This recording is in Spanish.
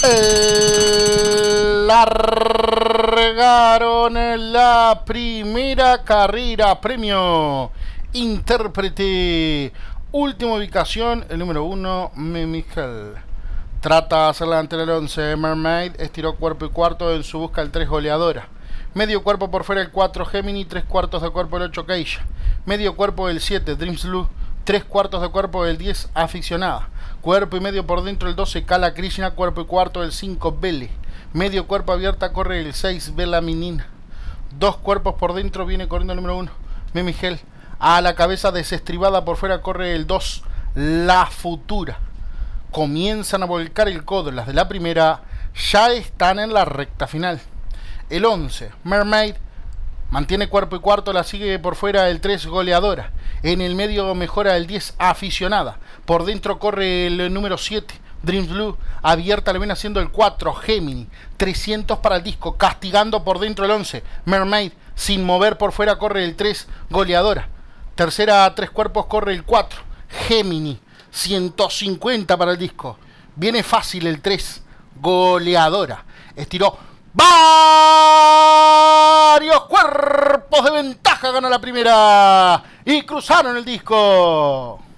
Largaron la primera carrera. Premio intérprete. Última ubicación, el número 1, Miguel. Trata de hacerla ante el 11, Mermaid. Estiró cuerpo y cuarto en su busca el 3, Goleadora. Medio cuerpo por fuera el 4, Gemini. 3/4 de cuerpo el 8, Keisha. Medio cuerpo el 7, Dreams Blue. 3/4 de cuerpo el 10, Aficionada. Cuerpo y medio por dentro el 12, Kala Krishna. Cuerpo y cuarto el 5, Bele. Medio cuerpo abierta corre el 6, Bella Menina. 2 cuerpos por dentro viene corriendo el número 1, Mimigel. A la cabeza desestribada por fuera corre el 2, La Futura. Comienzan a volcar el codo. Las de la primera ya están en la recta final. El 11, Mermaid, mantiene cuerpo y cuarto, la sigue por fuera el 3, Goleadora. En el medio mejora el 10, Aficionada. Por dentro corre el número 7, Dreams Blue. Abierta le viene haciendo el 4, Gemini. 300 para el disco. Castigando por dentro el 11, Mermaid. Sin mover por fuera corre el 3, Goleadora. Tercera a 3 cuerpos corre el 4, Gemini. 150 para el disco. Viene fácil el 3, Goleadora. Estiró varios cuerpos de ventaja. Gana la primera. Y cruzaron el disco.